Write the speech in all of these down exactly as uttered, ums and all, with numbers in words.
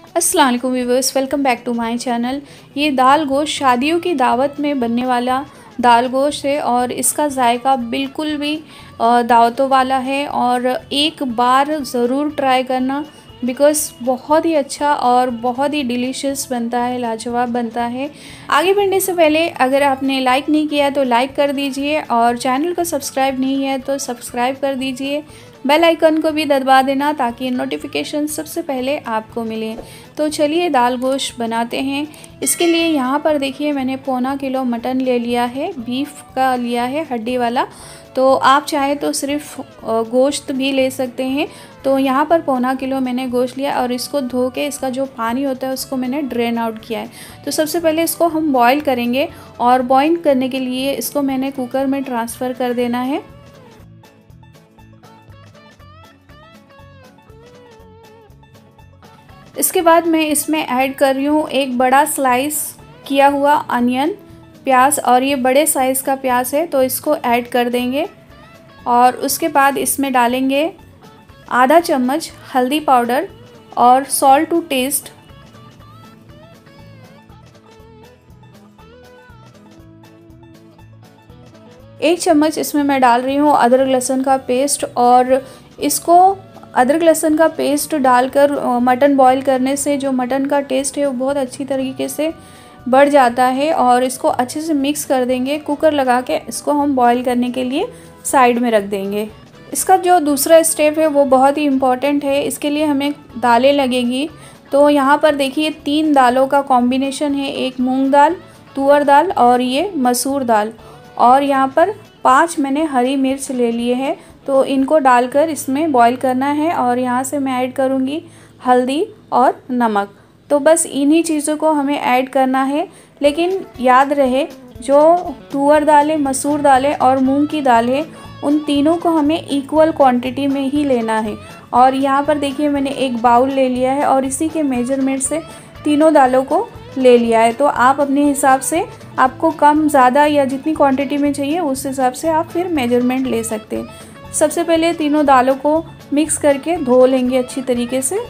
अस्सलाम वालेकुम viewers, welcome back to my channel. ये दाल गोश्त शादियों की दावत में बनने वाला दाल गोश्त है और इसका जायका बिल्कुल भी दावतों वाला है और एक बार ज़रूर ट्राई करना, बिकॉज़ बहुत ही अच्छा और बहुत ही डिलीशियस बनता है, लाजवाब बनता है। आगे बढ़ने से पहले अगर आपने लाइक नहीं किया तो लाइक कर दीजिए और चैनल को सब्सक्राइब नहीं है तो सब्सक्राइब कर दीजिए। बेल आइकन को भी दबा देना ताकि नोटिफिकेशन सबसे पहले आपको मिले। तो चलिए दाल गोश्त बनाते हैं। इसके लिए यहाँ पर देखिए मैंने पौना किलो मटन ले लिया है, बीफ का लिया है, हड्डी वाला। तो आप चाहे तो सिर्फ गोश्त भी ले सकते हैं। तो यहाँ पर पौना किलो मैंने गोश्त लिया और इसको धो के इसका जो पानी होता है उसको मैंने ड्रेन आउट किया है। तो सबसे पहले इसको हम बॉईल करेंगे और बॉईल करने के लिए इसको मैंने कुकर में ट्रांसफ़र कर देना है। इसके बाद मैं इसमें ऐड कर रही हूँ एक बड़ा स्लाइस किया हुआ अनियन, प्याज, और ये बड़े साइज़ का प्याज है तो इसको ऐड कर देंगे। और उसके बाद इसमें डालेंगे आधा चम्मच हल्दी पाउडर और सॉल्ट टू टेस्ट। एक चम्मच इसमें मैं डाल रही हूँ अदरक लहसुन का पेस्ट, और इसको अदरक लहसुन का पेस्ट डालकर मटन बॉईल करने से जो मटन का टेस्ट है वो बहुत अच्छी तरीके से बढ़ जाता है। और इसको अच्छे से मिक्स कर देंगे। कुकर लगा के इसको हम बॉईल करने के लिए साइड में रख देंगे। इसका जो दूसरा स्टेप है वो बहुत ही इम्पॉर्टेंट है। इसके लिए हमें दालें लगेंगी। तो यहाँ पर देखिए तीन दालों का कॉम्बिनेशन है, एक मूंग दाल, तुअर दाल और ये मसूर दाल। और यहाँ पर पाँच मैंने हरी मिर्च ले लिए हैं, तो इनको डालकर इसमें बॉईल करना है। और यहाँ से मैं ऐड करूँगी हल्दी और नमक। तो बस इन्हीं चीज़ों को हमें ऐड करना है। लेकिन याद रहे जो तुअर दालें, मसूर दालें और मूंग की दाल है उन तीनों को हमें इक्वल क्वांटिटी में ही लेना है। और यहाँ पर देखिए मैंने एक बाउल ले लिया है और इसी के मेजरमेंट से तीनों दालों को ले लिया है। तो आप अपने हिसाब से, आपको कम ज़्यादा या जितनी क्वांटिटी में चाहिए उस हिसाब से आप फिर मेजरमेंट ले सकते हैं। सबसे पहले तीनों दालों को मिक्स करके धो लेंगे अच्छी तरीके से।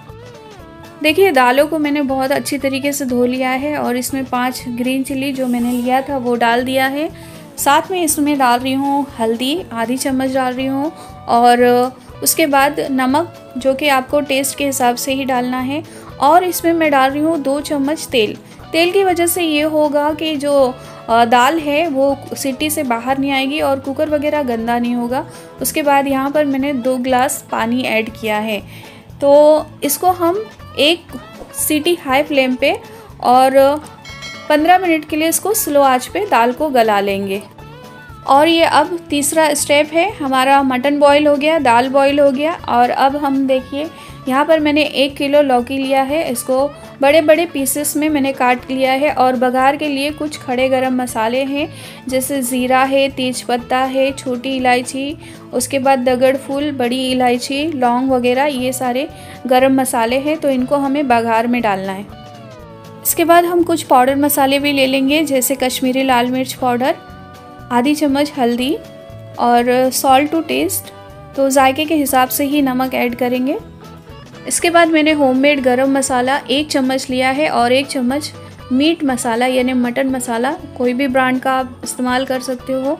देखिए दालों को मैंने बहुत अच्छी तरीके से धो लिया है और इसमें पांच ग्रीन चिली जो मैंने लिया था वो डाल दिया है। साथ में इसमें डाल रही हूँ हल्दी, आधी चम्मच डाल रही हूँ, और उसके बाद नमक जो कि आपको टेस्ट के हिसाब से ही डालना है। और इसमें मैं डाल रही हूँ दो चम्मच तेल। तेल की वजह से ये होगा कि जो दाल है वो सीटी से बाहर नहीं आएगी और कुकर वगैरह गंदा नहीं होगा। उसके बाद यहाँ पर मैंने दो गिलास पानी ऐड किया है। तो इसको हम एक सीटी हाई फ्लेम पे और पंद्रह मिनट के लिए इसको स्लो आंच पे दाल को गला लेंगे। और ये अब तीसरा स्टेप है, हमारा मटन बॉईल हो गया, दाल बॉईल हो गया। और अब हम देखिए यहाँ पर मैंने एक किलो लौकी लिया है, इसको बड़े बड़े पीसेस में मैंने काट लिया है। और बघार के लिए कुछ खड़े गरम मसाले हैं, जैसे ज़ीरा है, तेज़पत्ता है, छोटी इलायची, उसके बाद दगड़ फूल, बड़ी इलायची, लौंग वगैरह, ये सारे गरम मसाले हैं। तो इनको हमें बघार में डालना है। इसके बाद हम कुछ पाउडर मसाले भी ले लेंगे, जैसे कश्मीरी लाल मिर्च पाउडर, आधी चम्मच हल्दी और सॉल्ट टू टेस्ट। तो जायके के हिसाब से ही नमक ऐड करेंगे। इसके बाद मैंने होममेड गरम मसाला एक चम्मच लिया है और एक चम्मच मीट मसाला यानी मटन मसाला, कोई भी ब्रांड का आप इस्तेमाल कर सकते हो,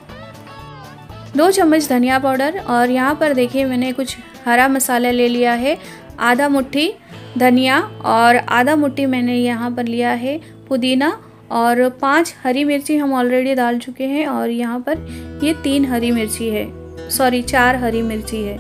दो चम्मच धनिया पाउडर। और यहाँ पर देखिए मैंने कुछ हरा मसाला ले लिया है, आधा मुट्ठी धनिया और आधा मुट्ठी मैंने यहाँ पर लिया है पुदीना, और पांच हरी मिर्ची हम ऑलरेडी डाल चुके हैं। और यहाँ पर ये तीन हरी मिर्ची है, सॉरी चार हरी मिर्ची है।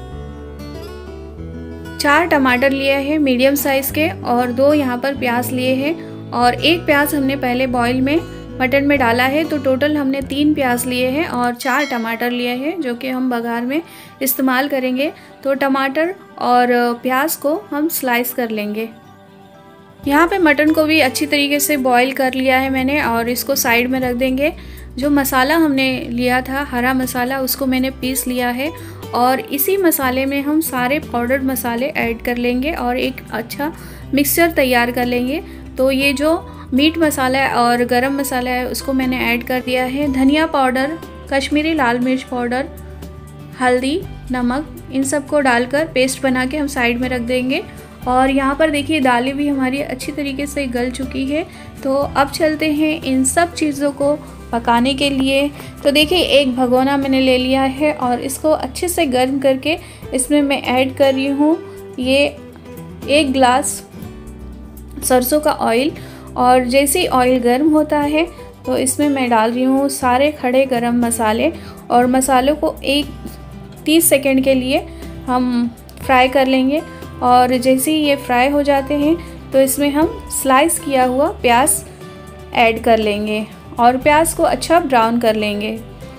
चार टमाटर लिए हैं मीडियम साइज़ के और दो यहाँ पर प्याज लिए हैं। और एक प्याज हमने पहले बॉईल में मटन में डाला है। तो टोटल हमने तीन प्याज लिए हैं और चार टमाटर लिए हैं जो कि हम बघार में इस्तेमाल करेंगे। तो टमाटर और प्याज को हम स्लाइस कर लेंगे। यहाँ पे मटन को भी अच्छी तरीके से बॉईल कर लिया है मैंने और इसको साइड में रख देंगे। जो मसाला हमने लिया था हरा मसाला, उसको मैंने पीस लिया है और इसी मसाले में हम सारे पाउडर मसाले ऐड कर लेंगे और एक अच्छा मिक्सचर तैयार कर लेंगे। तो ये जो मीट मसाला है और गरम मसाला है उसको मैंने ऐड कर दिया है। धनिया पाउडर, कश्मीरी लाल मिर्च पाउडर, हल्दी, नमक, इन सब को डालकर पेस्ट बना के हम साइड में रख देंगे। और यहाँ पर देखिए दालें भी हमारी अच्छी तरीके से गल चुकी है। तो अब चलते हैं इन सब चीज़ों को पकाने के लिए। तो देखिए एक भगोना मैंने ले लिया है और इसको अच्छे से गर्म करके इसमें मैं ऐड कर रही हूँ ये एक ग्लास सरसों का ऑयल। और जैसे ही ऑयल गर्म होता है तो इसमें मैं डाल रही हूँ सारे खड़े गरम मसाले, और मसालों को एक तीस सेकंड के लिए हम फ्राई कर लेंगे। और जैसे ही ये फ्राई हो जाते हैं तो इसमें हम स्लाइस किया हुआ प्याज ऐड कर लेंगे और प्याज को अच्छा ब्राउन कर लेंगे।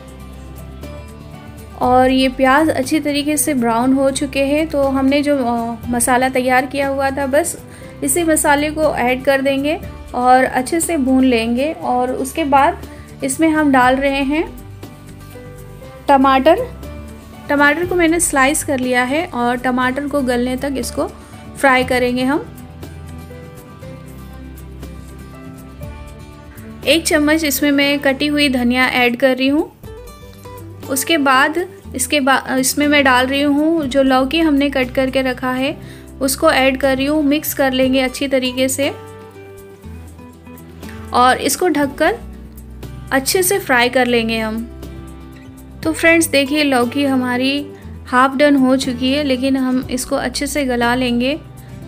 और ये प्याज अच्छी तरीके से ब्राउन हो चुके हैं तो हमने जो मसाला तैयार किया हुआ था बस इसी मसाले को ऐड कर देंगे और अच्छे से भून लेंगे। और उसके बाद इसमें हम डाल रहे हैं टमाटर। टमाटर को मैंने स्लाइस कर लिया है और टमाटर को गलने तक इसको फ्राई करेंगे हम। एक चम्मच इसमें मैं कटी हुई धनिया ऐड कर रही हूँ। उसके बाद इसके बाद इसमें मैं डाल रही हूँ जो लौकी हमने कट करके रखा है उसको ऐड कर रही हूँ। मिक्स कर लेंगे अच्छी तरीके से और इसको ढककर अच्छे से फ्राई कर लेंगे हम। तो फ्रेंड्स देखिए लौकी हमारी हाफ डन हो चुकी है, लेकिन हम इसको अच्छे से गला लेंगे।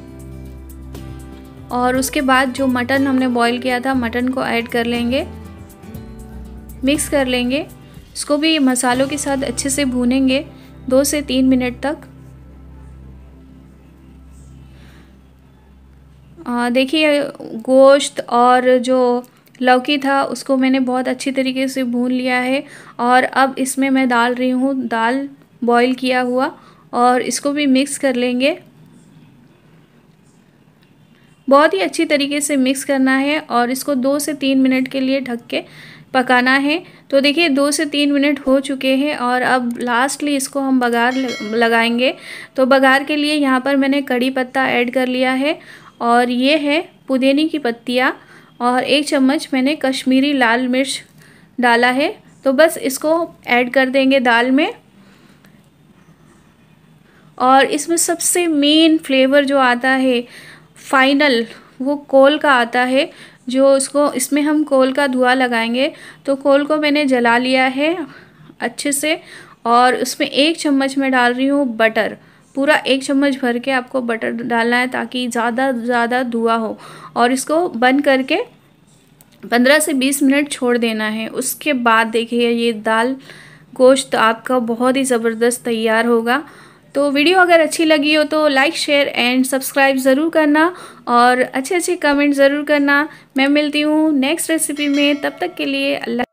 और उसके बाद जो मटन हमने बॉईल किया था मटन को ऐड कर लेंगे, मिक्स कर लेंगे। इसको भी मसालों के साथ अच्छे से भूनेंगे दो से तीन मिनट तक। देखिए गोश्त और जो लौकी था उसको मैंने बहुत अच्छी तरीके से भून लिया है। और अब इसमें मैं डाल रही हूँ दाल बॉईल किया हुआ और इसको भी मिक्स कर लेंगे। बहुत ही अच्छी तरीके से मिक्स करना है और इसको दो से तीन मिनट के लिए ढक के पकाना है। तो देखिए दो से तीन मिनट हो चुके हैं और अब लास्टली इसको हम बघार लगाएंगे। तो बघार के लिए यहाँ पर मैंने कड़ी पत्ता ऐड कर लिया है और ये है पुदीने की पत्तियाँ और एक चम्मच मैंने कश्मीरी लाल मिर्च डाला है। तो बस इसको ऐड कर देंगे दाल में। और इसमें सबसे मेन फ्लेवर जो आता है फाइनल वो कोल का आता है, जो इसको इसमें हम कोल का धुआं लगाएंगे। तो कोल को मैंने जला लिया है अच्छे से और उसमें एक चम्मच मैं डाल रही हूँ बटर। पूरा एक चम्मच भर के आपको बटर डालना है ताकि ज़्यादा ज़्यादा धुआं हो। और इसको बंद करके पंद्रह से बीस मिनट छोड़ देना है। उसके बाद देखिए ये दाल गोश्त आपका बहुत ही ज़बरदस्त तैयार होगा। तो वीडियो अगर अच्छी लगी हो तो लाइक शेयर एंड सब्सक्राइब ज़रूर करना और अच्छे अच्छे कमेंट ज़रूर करना। मैं मिलती हूँ नेक्स्ट रेसिपी में, तब तक के लिए अल्लाह।